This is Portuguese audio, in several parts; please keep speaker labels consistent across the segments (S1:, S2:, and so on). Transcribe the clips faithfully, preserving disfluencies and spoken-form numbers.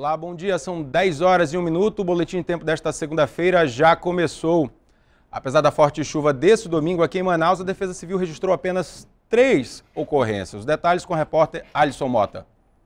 S1: Olá, bom dia. São dez horas e um minuto. O Boletim de Tempo desta segunda-feira já começou. Apesar da forte chuva desse domingo aqui em Manaus, a Defesa Civil registrou apenas três ocorrências. Os detalhes com o repórter Alisson Mota.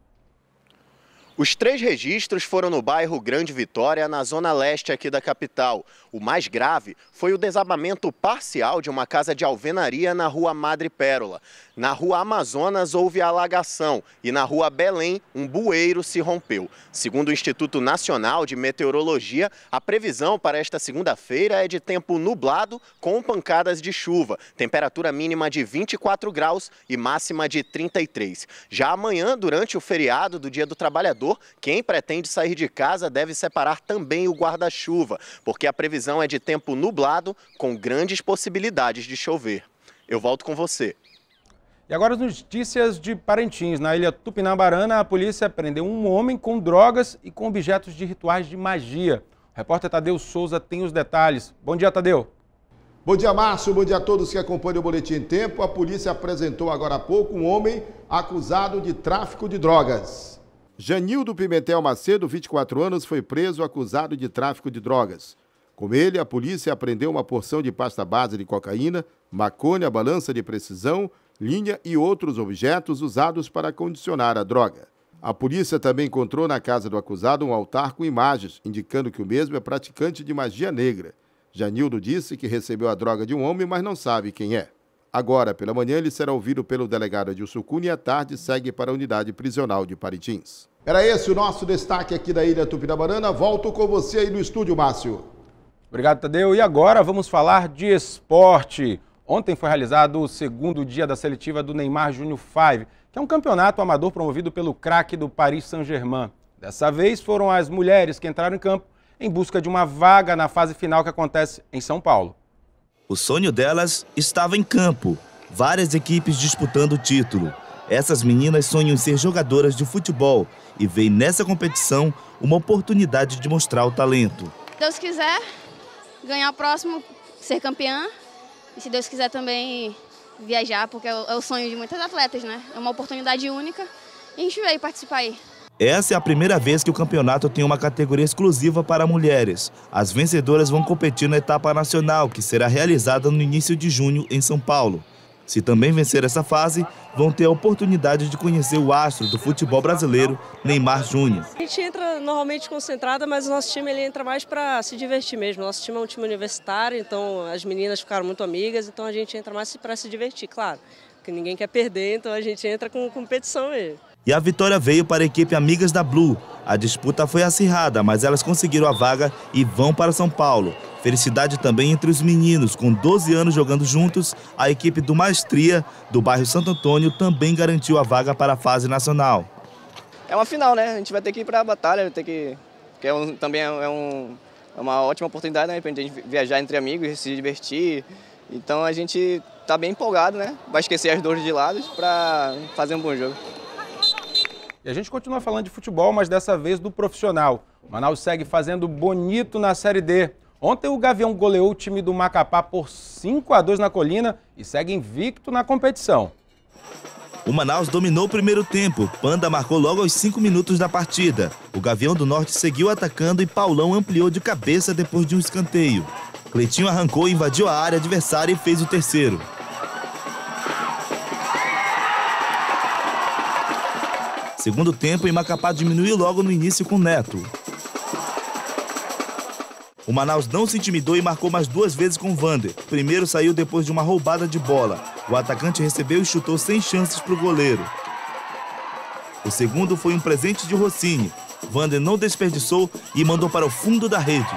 S2: Os três registros foram no bairro Grande Vitória, na zona leste aqui da capital. O mais grave foi o desabamento parcial de uma casa de alvenaria na rua Madre Pérola. Na rua Amazonas houve alagação e na rua Belém um bueiro se rompeu. Segundo o Instituto Nacional de Meteorologia, a previsão para esta segunda-feira é de tempo nublado com pancadas de chuva. Temperatura mínima de vinte e quatro graus e máxima de trinta e três. Já amanhã, durante o feriado do Dia do Trabalhador, quem pretende sair de casa deve separar também o guarda-chuva, porque a previsão é de tempo nublado com grandes possibilidades de chover. Eu volto com você.
S1: E agora as notícias de Parintins. Na ilha Tupinambarana, a polícia prendeu um homem com drogas e com objetos de rituais de magia. O repórter Tadeu Souza tem os detalhes. Bom dia, Tadeu.
S3: Bom dia, Márcio. Bom dia a todos que acompanham o Boletim em Tempo. A polícia apresentou agora há pouco um homem acusado de tráfico de drogas. Janildo Pimentel Macedo, vinte e quatro anos, foi preso acusado de tráfico de drogas. Com ele, a polícia apreendeu uma porção de pasta base de cocaína, maconha, balança de precisão, linha e outros objetos usados para condicionar a droga. A polícia também encontrou na casa do acusado um altar com imagens, indicando que o mesmo é praticante de magia negra. Janildo disse que recebeu a droga de um homem, mas não sabe quem é. Agora, pela manhã, ele será ouvido pelo delegado Adilson Cunha e à tarde segue para a unidade prisional de Parintins. Era esse o nosso destaque aqui da ilha Tupinambarana. Volto com você aí no estúdio, Márcio.
S1: Obrigado, Tadeu. E agora vamos falar de esporte. Ontem foi realizado o segundo dia da seletiva do Neymar Júnior cinco, que é um campeonato amador promovido pelo craque do Paris Saint-Germain. Dessa vez foram as mulheres que entraram em campo em busca de uma vaga na fase final que acontece em São Paulo.
S4: O sonho delas estava em campo, várias equipes disputando o título. Essas meninas sonham em ser jogadoras de futebol e veem nessa competição uma oportunidade de mostrar o talento.
S5: Se Deus quiser, ganhar o próximo, ser campeã e se Deus quiser também viajar, porque é o sonho de muitas atletas, né? É uma oportunidade única e a gente veio participar aí.
S4: Essa é a primeira vez que o campeonato tem uma categoria exclusiva para mulheres. As vencedoras vão competir na etapa nacional, que será realizada no início de junho em São Paulo. Se também vencer essa fase, vão ter a oportunidade de conhecer o astro do futebol brasileiro, Neymar Júnior.
S6: A gente entra normalmente concentrada, mas o nosso time ele entra mais para se divertir mesmo. Nosso time é um time universitário, então as meninas ficaram muito amigas, então a gente entra mais para se divertir, claro. Porque ninguém quer perder, então a gente entra com competição mesmo.
S4: E a vitória veio para a equipe Amigas da Blue. A disputa foi acirrada, mas elas conseguiram a vaga e vão para São Paulo. Felicidade também entre os meninos. Com doze anos jogando juntos, a equipe do Maestria, do bairro Santo Antônio, também garantiu a vaga para a fase nacional.
S7: É uma final, né? A gente vai ter que ir para a batalha, vai ter que... que é um, também é, um, é uma ótima oportunidade, né? Para a gente viajar entre amigos, se divertir. Então a gente está bem empolgado, né? Vai esquecer as dores de lado para fazer um bom jogo.
S1: E a gente continua falando de futebol, mas dessa vez do profissional. O Manaus segue fazendo bonito na Série D. Ontem o Gavião goleou o time do Macapá por cinco a dois na Colina e segue invicto na competição.
S4: O Manaus dominou o primeiro tempo. Panda marcou logo aos cinco minutos da partida. O Gavião do Norte seguiu atacando e Paulão ampliou de cabeça depois de um escanteio. Cleitinho arrancou, invadiu a área adversária e fez o terceiro. Segundo tempo, em Macapá diminuiu logo no início com Neto. O Manaus não se intimidou e marcou mais duas vezes com Vander. O primeiro saiu depois de uma roubada de bola. O atacante recebeu e chutou sem chances para o goleiro. O segundo foi um presente de Rossini. Vander não desperdiçou e mandou para o fundo da rede.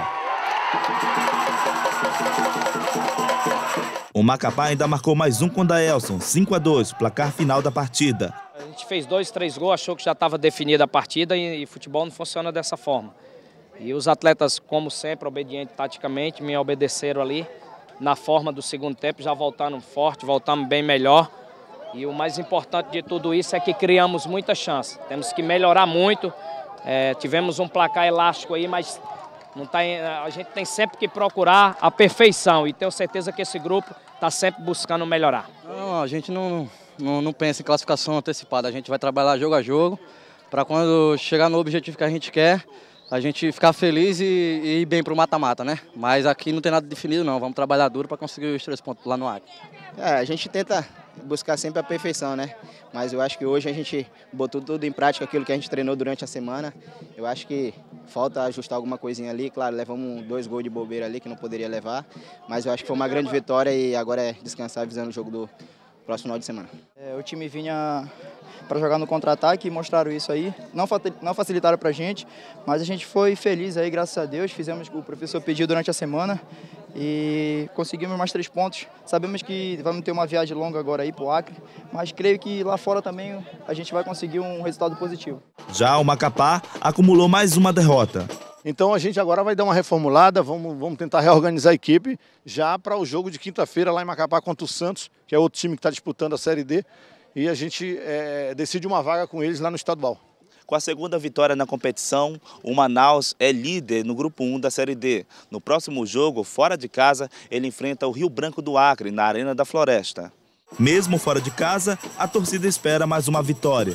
S4: O Macapá ainda marcou mais um com Daelson, cinco a dois, placar final da partida.
S8: A gente fez dois, três gols, achou que já estava definida a partida e, e futebol não funciona dessa forma. E os atletas, como sempre, obedientes taticamente, me obedeceram ali. Na forma do segundo tempo, já voltando forte, voltamos bem melhor. E o mais importante de tudo isso é que criamos muita chance. Temos que melhorar muito. É, tivemos um placar elástico aí, mas não tá, a gente tem sempre que procurar a perfeição. E tenho certeza que esse grupo está sempre buscando melhorar.
S9: Não, a gente não, não, não pensa em classificação antecipada. A gente vai trabalhar jogo a jogo para quando chegar no objetivo que a gente quer, a gente ficar feliz e, e ir bem para o mata-mata, né? Mas aqui não tem nada definido não, vamos trabalhar duro para conseguir os três pontos lá no Acre.
S7: É, a gente tenta buscar sempre a perfeição, né? Mas eu acho que hoje a gente botou tudo em prática, aquilo que a gente treinou durante a semana. Eu acho que falta ajustar alguma coisinha ali, claro, levamos dois gols de bobeira ali que não poderia levar, mas eu acho que foi uma grande vitória e agora é descansar visando o jogo do próximo final de semana.
S10: É, o time vinha para jogar no contra-ataque e mostraram isso aí, não, não facilitaram para a gente, mas a gente foi feliz aí, graças a Deus, fizemos o que o professor pediu durante a semana e conseguimos mais três pontos. Sabemos que vamos ter uma viagem longa agora aí para o Acre, mas creio que lá fora também a gente vai conseguir um resultado positivo.
S4: Já o Macapá acumulou mais uma derrota.
S11: Então a gente agora vai dar uma reformulada, vamos, vamos tentar reorganizar a equipe já para o jogo de quinta-feira lá em Macapá contra o Santos, que é outro time que está disputando a Série D, e a gente é, decide uma vaga com eles lá no estadual.
S4: Com a segunda vitória na competição, o Manaus é líder no grupo um da Série D. No próximo jogo, fora de casa, ele enfrenta o Rio Branco do Acre, na Arena da Floresta. Mesmo fora de casa, a torcida espera mais uma vitória.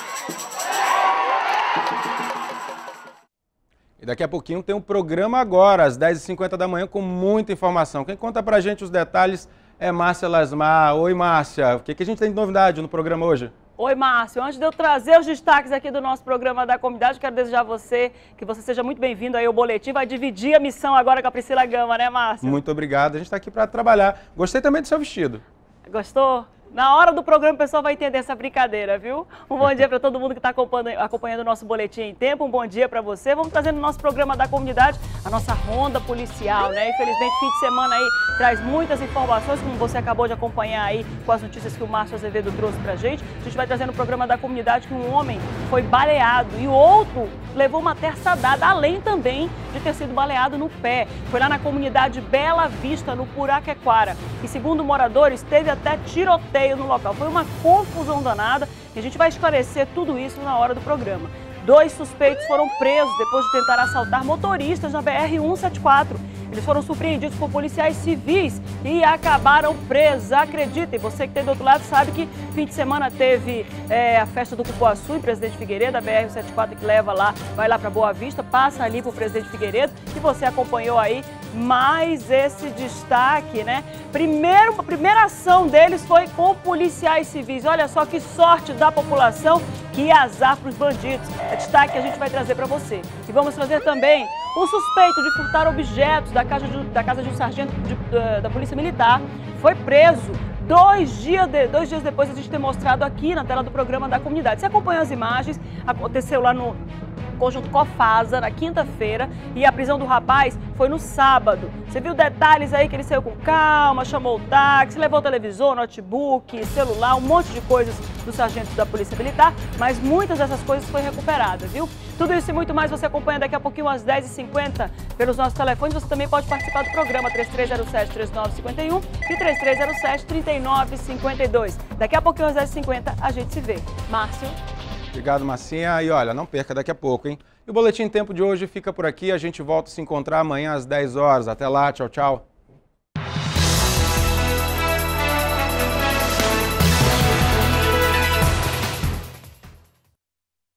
S1: E daqui a pouquinho tem um programa agora, às dez e cinquenta da manhã, com muita informação. Quem conta pra gente os detalhes é Márcia Lasmar. Oi, Márcia. O que, que a gente tem de novidade no programa hoje?
S12: Oi, Márcio. Antes de eu trazer os destaques aqui do nosso programa da comunidade, quero desejar a você que você seja muito bem-vindo aí ao Boletim. Vai dividir a missão agora com a Priscila Gama, né, Márcio?
S1: Muito obrigado. A gente está aqui para trabalhar. Gostei também do seu vestido.
S12: Gostou? Na hora do programa o pessoal vai entender essa brincadeira, viu? Um bom dia para todo mundo que está acompanhando o nosso Boletim em Tempo, um bom dia para você. Vamos trazendo no nosso programa da comunidade a nossa ronda policial, né? Infelizmente, fim de semana aí traz muitas informações, como você acabou de acompanhar aí com as notícias que o Márcio Azevedo trouxe pra gente. A gente vai trazer no programa da comunidade que um homem foi baleado e o outro levou uma terça dada, além também de ter sido baleado no pé. Foi lá na comunidade Bela Vista, no Puraquequara. E segundo moradores, teve até tiroteio no local. Foi uma confusão danada e a gente vai esclarecer tudo isso na hora do programa. Dois suspeitos foram presos depois de tentar assaltar motoristas na B R cento e setenta e quatro. Eles foram surpreendidos por policiais civis e acabaram presos. Acreditem, você que tem do outro lado sabe que fim de semana teve é, a festa do Cupuaçu em Presidente Figueiredo, a B R cento e setenta e quatro que leva lá, vai lá para Boa Vista, passa ali para o Presidente Figueiredo e você acompanhou aí mais esse destaque, né? Primeiro, a primeira ação deles foi com policiais civis. Olha só que sorte da população, que azar para os bandidos. É destaque que a gente vai trazer para você. E vamos trazer também o suspeito de furtar objetos da casa de, da casa de um sargento de, da, da Polícia Militar. Foi preso. Dois dias, de, dois dias depois a gente ter mostrado aqui na tela do programa da comunidade. Você acompanhou as imagens, aconteceu lá no Conjunto Cofasa, na quinta-feira, e a prisão do rapaz foi no sábado. Você viu detalhes aí que ele saiu com calma, chamou o táxi, levou televisor, notebook, celular, um monte de coisas do sargento da Polícia Militar, mas muitas dessas coisas foi recuperada, viu? Tudo isso e muito mais você acompanha daqui a pouquinho às dez e cinquenta pelos nossos telefones. Você também pode participar do programa três três zero sete, três nove cinco um e três três zero sete, três nove cinco dois. Daqui a pouquinho às dez e cinquenta a gente se vê. Márcio?
S1: Obrigado, Marcinha. E olha, não perca daqui a pouco, hein? E o Boletim Tempo de hoje fica por aqui. A gente volta a se encontrar amanhã às dez horas. Até lá, tchau, tchau.